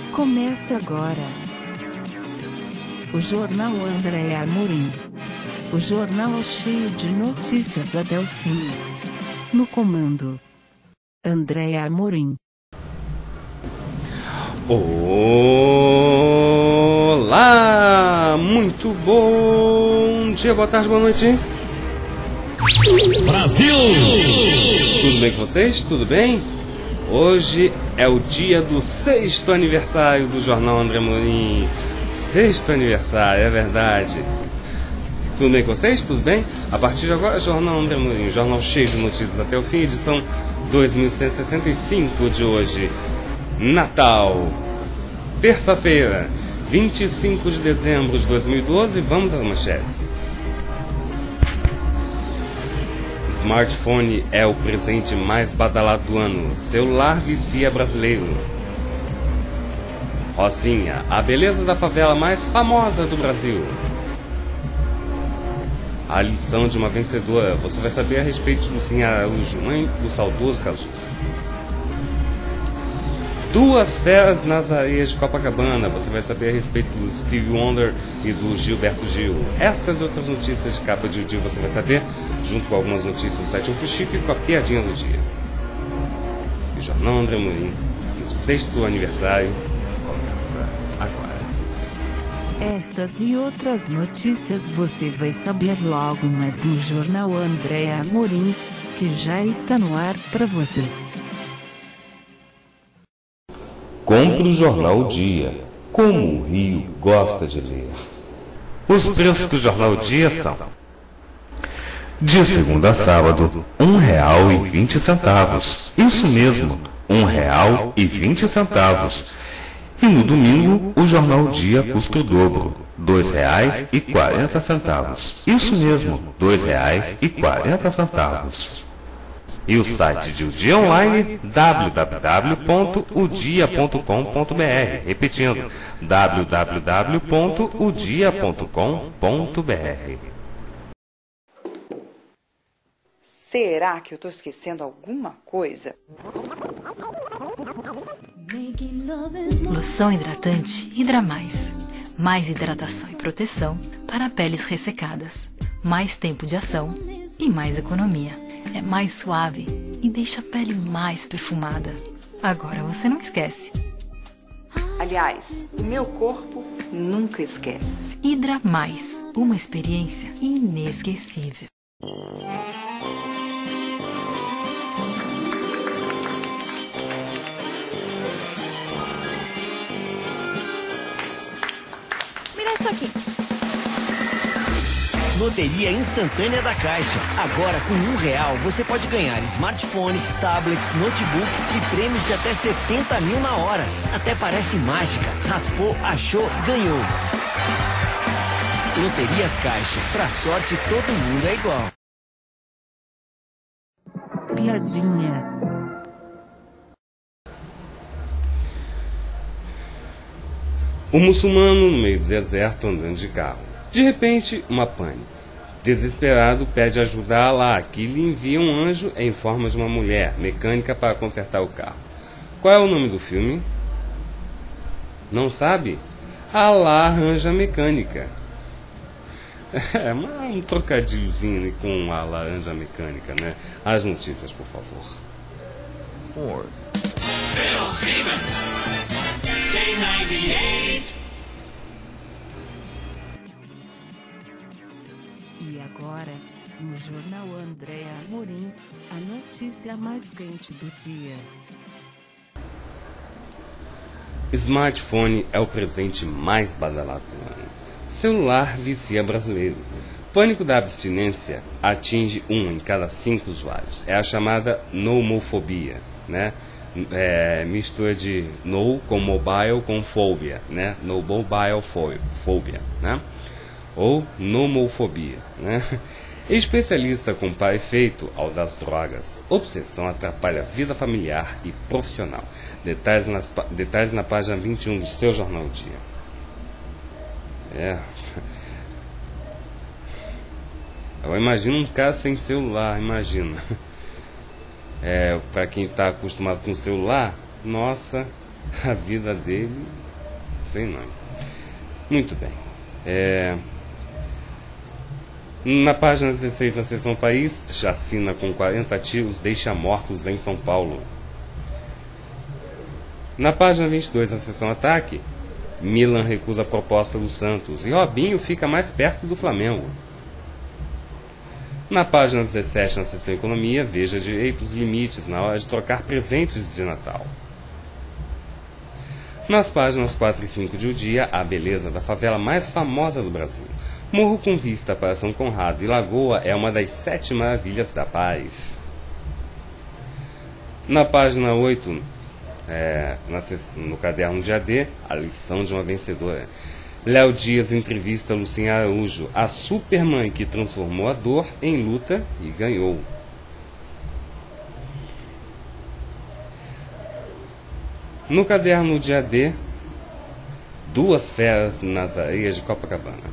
Começa agora o Jornal André Amorim. O jornal cheio de notícias até o fim. No comando, André Amorim. Olá! Muito bom dia, boa tarde, boa noite. Brasil! Tudo bem com vocês? Tudo bem? Hoje é o dia do 6º aniversário do Jornal André Amorim. 6º aniversário, é verdade. Tudo bem com vocês? Tudo bem? A partir de agora, Jornal André Amorim, jornal cheio de notícias até o fim, edição 2165 de hoje. Natal, terça-feira, 25 de dezembro de 2012, vamos às manchetes. Smartphone é o presente mais badalado do ano, celular vicia brasileiro. Rocinha, a beleza da favela mais famosa do Brasil. A lição de uma vencedora, você vai saber a respeito do Lucinha Araújo, mãe do saudoso Cazuza. Duas feras nas areias de Copacabana, você vai saber a respeito do Stevie Wonder e do Gilberto Gil. Estas e outras notícias de capa de dia você vai saber, junto com algumas notícias do site UFOChip e com a piadinha do dia. O Jornal André Amorim, e o 6º aniversário, começa agora. Estas e outras notícias você vai saber logo mais no Jornal André Amorim, que já está no ar para você. Compre o Jornal Dia, como o Rio gosta de ler. Os preços do Jornal Dia são: de segunda a sábado, R$1,20. Isso mesmo, R$1,20. E no domingo, o Jornal Dia custa o dobro, R$2,40. Isso mesmo, R$2,40. E o site de O Dia Online, www.odia.com.br. Repetindo, www.odia.com.br. Será que eu estou esquecendo alguma coisa? Loção hidratante Hidra Mais. Mais hidratação e proteção para peles ressecadas. Mais tempo de ação e mais economia. É mais suave e deixa a pele mais perfumada. Agora você não esquece. Aliás, o meu corpo nunca esquece. Hidra Mais, uma experiência inesquecível. Mira isso aqui. Loteria instantânea da Caixa. Agora, com R$1 você pode ganhar smartphones, tablets, notebooks e prêmios de até 70 mil na hora. Até parece mágica. Raspou, achou, ganhou. Loterias Caixa. Pra sorte, todo mundo é igual. Piadinha. O muçulmano no meio do deserto andando de carro. De repente, uma pane. Desesperado, pede ajuda a Allah, que lhe envia um anjo em forma de uma mulher mecânica para consertar o carro. Qual é o nome do filme? Não sabe? Allah Arranja Mecânica. É um trocadilhozinho com Allah Arranja Mecânica, né? As notícias, por favor. Ford. Bill Stevens, K98. E agora, no Jornal André Amorim, a notícia mais quente do dia. Smartphone é o presente mais badalado do ano. Celular vicia brasileiro. Pânico da abstinência atinge 1 em cada 5 usuários. É a chamada nomofobia, né? Mistura de no com mobile com fobia, né? No mobile phobia, né? Ou nomofobia, né? Especialista compara efeito ao das drogas. Obsessão atrapalha a vida familiar e profissional. Detalhes na página 21 do seu Jornal Dia. Eu imagino um cara sem celular, imagina. Para quem está acostumado com celular, nossa, a vida dele Sei não. Muito bem. Na página 16, na seção País, chacina com 40 tiros deixa mortos em São Paulo. Na página 22, na seção Ataque, Milan recusa a proposta do Santos e Robinho fica mais perto do Flamengo. Na página 17, na seção Economia, veja direitos e limites na hora de trocar presentes de Natal. Nas páginas 4 e 5 de O Dia, a beleza da favela mais famosa do Brasil. Morro com vista para São Conrado e Lagoa é uma das 7 maravilhas da paz. Na página 8, no caderno de AD, a lição de uma vencedora. Léo Dias entrevista Lucinha Araújo, a supermãe que transformou a dor em luta e ganhou. No caderno de AD, duas feras nas areias de Copacabana.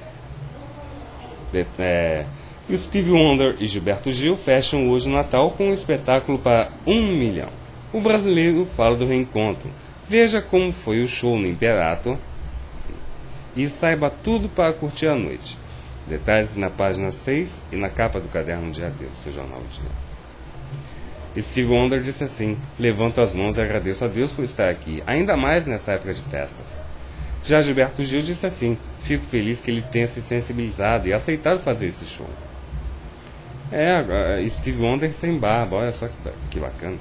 Stevie Wonder e Gilberto Gil fecham hoje o Natal com um espetáculo para 1 milhão. O brasileiro fala do reencontro. Veja como foi o show no Imperator e saiba tudo para curtir a noite. Detalhes na página 6 e na capa do caderno de AD, do seu jornal Dia. Stevie Wonder disse assim: levanto as mãos e agradeço a Deus por estar aqui, ainda mais nessa época de festas. Já Gilberto Gil disse assim: fico feliz que ele tenha se sensibilizado e aceitado fazer esse show. Stevie Wonder sem barba, olha só que bacana.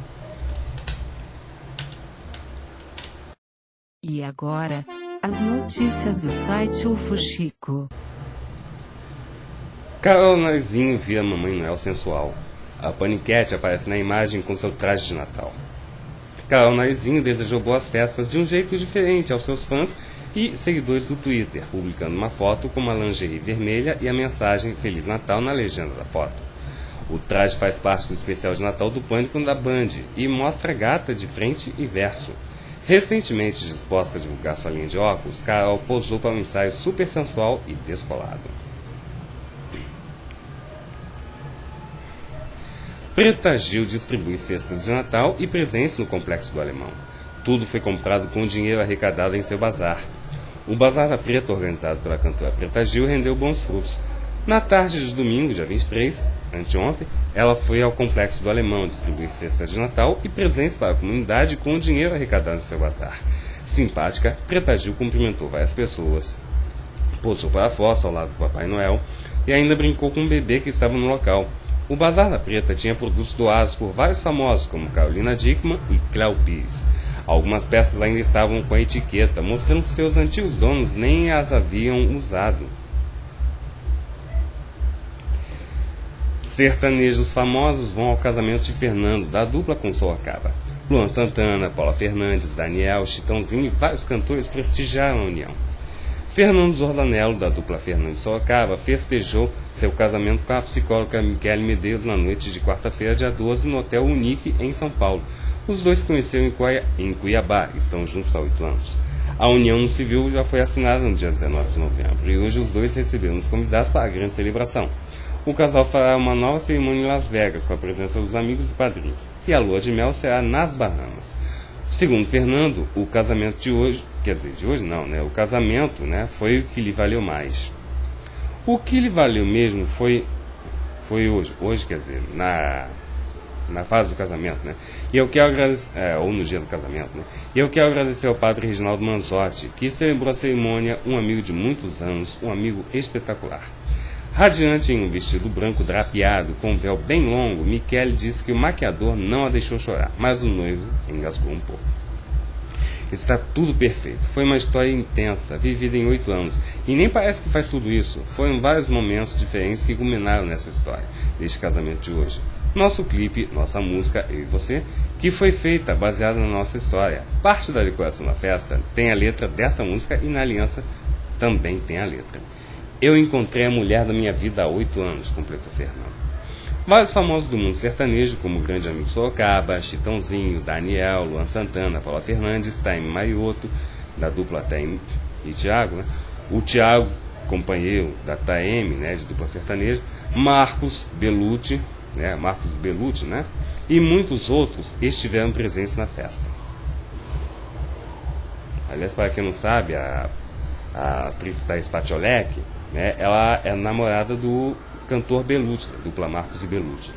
E agora, as notícias do site UFO Chico. Carol Narizinho vira Mamãe Noel sensual. A Paniquete aparece na imagem com seu traje de Natal. Carol Narizinho desejou boas festas de um jeito diferente aos seus fãs e seguidores do Twitter, publicando uma foto com uma lingerie vermelha e a mensagem Feliz Natal na legenda da foto. O traje faz parte do especial de Natal do Pânico da Band e mostra a gata de frente e verso. Recentemente disposta a divulgar sua linha de óculos, Carol posou para um ensaio super sensual e descolado. Preta Gil distribui cestas de Natal e presentes no Complexo do Alemão. Tudo foi comprado com dinheiro arrecadado em seu bazar. O Bazar da Preta, organizado pela cantora Preta Gil, rendeu bons frutos. Na tarde de domingo, dia 23, anteontem, ela foi ao Complexo do Alemão distribuir cestas de Natal e presentes para a comunidade com o dinheiro arrecadado em seu bazar. Simpática, Preta Gil cumprimentou várias pessoas, posou para a fossa ao lado do Papai Noel e ainda brincou com um bebê que estava no local. O Bazar da Preta tinha produtos doados por vários famosos, como Carolina Dickmann e Cléo Pires. Algumas peças ainda estavam com a etiqueta, mostrando que seus antigos donos nem as haviam usado. Sertanejos famosos vão ao casamento de Fernando, da dupla com Sorocaba. Luan Santana, Paula Fernandes, Daniel, Chitãozinho e vários cantores prestigiaram a união. Fernando Zorzanello, da dupla Fernando e Sorocaba, festejou seu casamento com a psicóloga Michele Medeiros na noite de quarta-feira, dia 12, no Hotel Unique, em São Paulo. Os dois se conheceram em Cuiabá e estão juntos há 8 anos. A união civil já foi assinada no dia 19 de novembro e hoje os dois receberam os convidados para a grande celebração. O casal fará uma nova cerimônia em Las Vegas com a presença dos amigos e padrinhos, e a lua de mel será nas Bahamas. Segundo Fernando, o casamento de hoje, o casamento, foi o que lhe valeu mais. O que lhe valeu mesmo foi hoje, na fase do casamento, E eu quero agradecer, ou no dia do casamento, E eu quero agradecer ao padre Reginaldo Manzotti, que celebrou a cerimônia, um amigo de muitos anos, um amigo espetacular. Radiante em um vestido branco drapeado, com um véu bem longo, Michele disse que o maquiador não a deixou chorar, mas o noivo engasgou um pouco. Está tudo perfeito. Foi uma história intensa, vivida em 8 anos, e nem parece que faz tudo isso. Foram vários momentos diferentes que culminaram nessa história, deste casamento de hoje. Nosso clipe, nossa música, Eu e Você, que foi feita baseada na nossa história. Parte da decoração da festa tem a letra dessa música e na aliança também tem a letra. Eu encontrei a mulher da minha vida há 8 anos, completou Fernando. Vários famosos do mundo sertanejo, como o grande amigo Sorocaba, Chitãozinho, Daniel, Luan Santana, Paula Fernandes, Taime Maioto, da dupla Taime e Thiago, o Thiago, companheiro da Taime, de dupla sertaneja, Marcos Bellucci, e muitos outros estiveram presentes na festa. Aliás, para quem não sabe, a atriz Thais Patiolek, né, ela é namorada do cantor Belucci, da dupla Marcos e Belucci.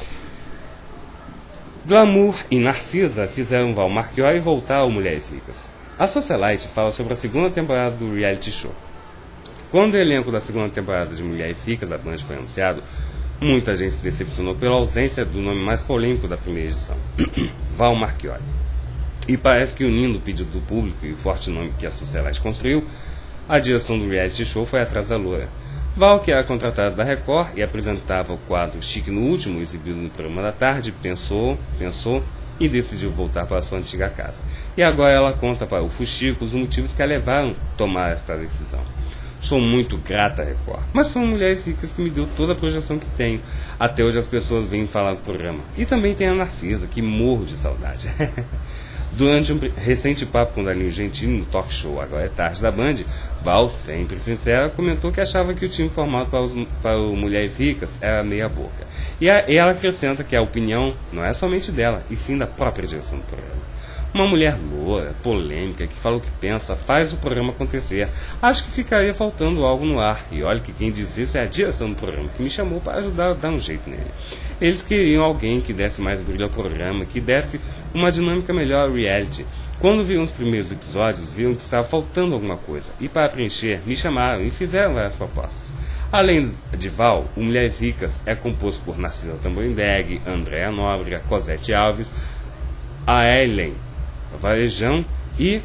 Glamour e Narcisa fizeram Val Marchiori voltar ao Mulheres Ricas. A Socialite fala sobre a segunda temporada do reality show. Quando o elenco da segunda temporada de Mulheres Ricas da Band foi anunciado, muita gente se decepcionou pela ausência do nome mais polêmico da primeira edição, Val Marchiori. E parece que, unindo o pedido do público e o forte nome que a Socialite construiu, a direção do reality show foi atrás da loura. Val, que era contratada da Record e apresentava o quadro Chique no Último, exibido no programa da tarde, pensou e decidiu voltar para sua antiga casa. E agora ela conta para o Fuxico os motivos que a levaram a tomar esta decisão. Sou muito grata à Record, mas são Mulheres Ricas que me deu toda a projeção que tenho. Até hoje as pessoas vêm falar do programa. E também tem a Narcisa, que morro de saudade. Durante um recente papo com Danilo Gentili no talk show Agora é Tarde da Band, Val, sempre sincera, comentou que achava que o time formado para o Mulheres Ricas era meia boca. E ela acrescenta que a opinião não é somente dela, e sim da própria direção do programa. Uma mulher loura, polêmica, que fala o que pensa, faz o programa acontecer. Acho que ficaria faltando algo no ar. E olha que quem diz isso é a direção do programa, que me chamou para ajudar a dar um jeito nele. Eles queriam alguém que desse mais brilho ao programa, que desse uma dinâmica melhor ao reality. Quando viram os primeiros episódios, viram que estava faltando alguma coisa. E para preencher, me chamaram e fizeram várias propostas. Além de Val, o Mulheres Ricas é composto por Narcisa Tamborimberg, Andréa Nóbrega, Cosette Alves, a Ellen Varejão e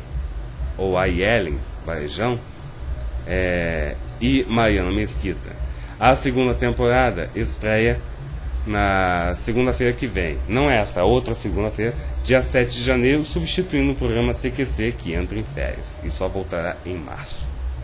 Mariana Mesquita. A segunda temporada estreia na segunda-feira que vem, não esta, outra segunda-feira, dia 7 de janeiro, substituindo o programa CQC, que entra em férias e só voltará em março.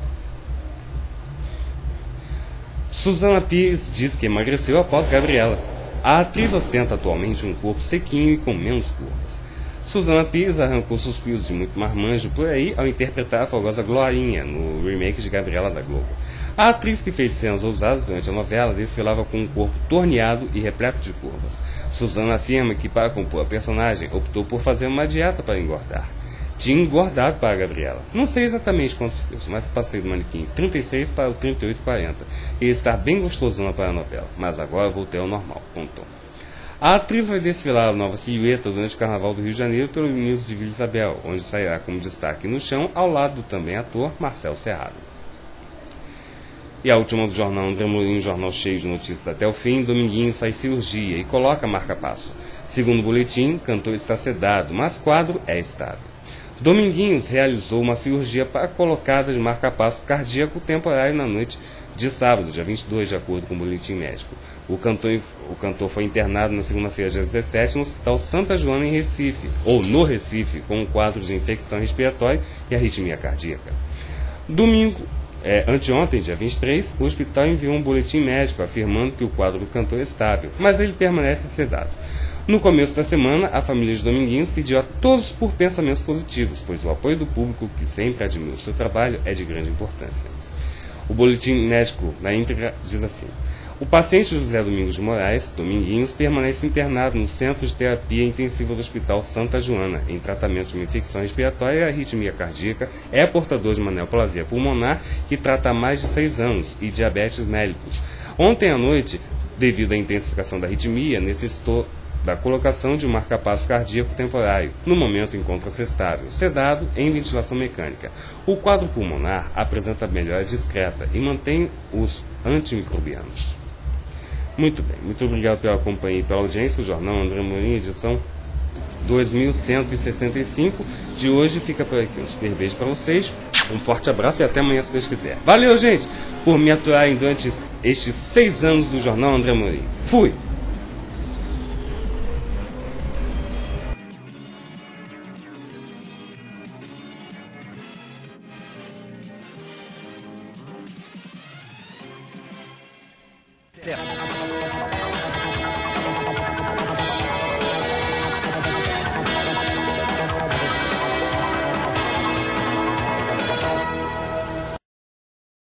Suzana Pires diz que emagreceu após Gabriela. A atriz ostenta atualmente um corpo sequinho e com menos curvas. Suzana Pires arrancou suspiros de muito marmanjo por aí ao interpretar a fogosa Glorinha no remake de Gabriela da Globo. A atriz, que fez cenas ousadas durante a novela, desfilava com um corpo torneado e repleto de curvas. Suzana afirma que, para compor a personagem, optou por fazer uma dieta para engordar. Tinha engordado para a Gabriela. Não sei exatamente quantos quilos, mas passei do manequim 36 para o 38,40. Ia estar bem gostosona para a novela, mas agora voltei ao normal, contou. A atriz vai desfilar a nova silhueta durante o Carnaval do Rio de Janeiro pelo Unidos de Vila Isabel, onde sairá como destaque no chão ao lado do também ator Marcelo Serrado. E a última do jornal André Morim, jornal cheio de notícias até o fim, Dominguinhos faz cirurgia e coloca marca-passo. Segundo o boletim, cantor está sedado, mas quadro é estável. Dominguinhos realizou uma cirurgia para a colocada de marca-passo cardíaco temporário na noite de sábado, dia 22, de acordo com o boletim médico. O cantor foi internado na segunda-feira, dia 17, no Hospital Santa Joana, em Recife, ou no Recife, com um quadro de infecção respiratória e arritmia cardíaca. Anteontem, dia 23, o hospital enviou um boletim médico afirmando que o quadro do cantor é estável, mas ele permanece sedado. No começo da semana, a família de Dominguinhos pediu a todos por pensamentos positivos, pois o apoio do público, que sempre admira o seu trabalho, é de grande importância. O boletim médico na íntegra diz assim: o paciente José Domingos de Moraes, Dominguinhos, permanece internado no Centro de Terapia Intensiva do Hospital Santa Joana, em tratamento de uma infecção respiratória e arritmia cardíaca, é portador de uma neoplasia pulmonar que trata há mais de 6 anos e diabetes mellitus. Ontem à noite, devido à intensificação da arritmia, necessitou da colocação de um marca-passo cardíaco temporário. No momento encontra-se estável, sedado em ventilação mecânica. O quadro pulmonar apresenta melhora discreta e mantém os antimicrobianos. Muito bem, muito obrigado pela companhia e pela audiência. O Jornal André Morim, edição 2165 de hoje fica por aqui. Um super beijo para vocês, um forte abraço e até amanhã, se Deus quiser. Valeu, gente, por me aturarem durante estes 6 anos do Jornal André Morim. Fui! Yeah.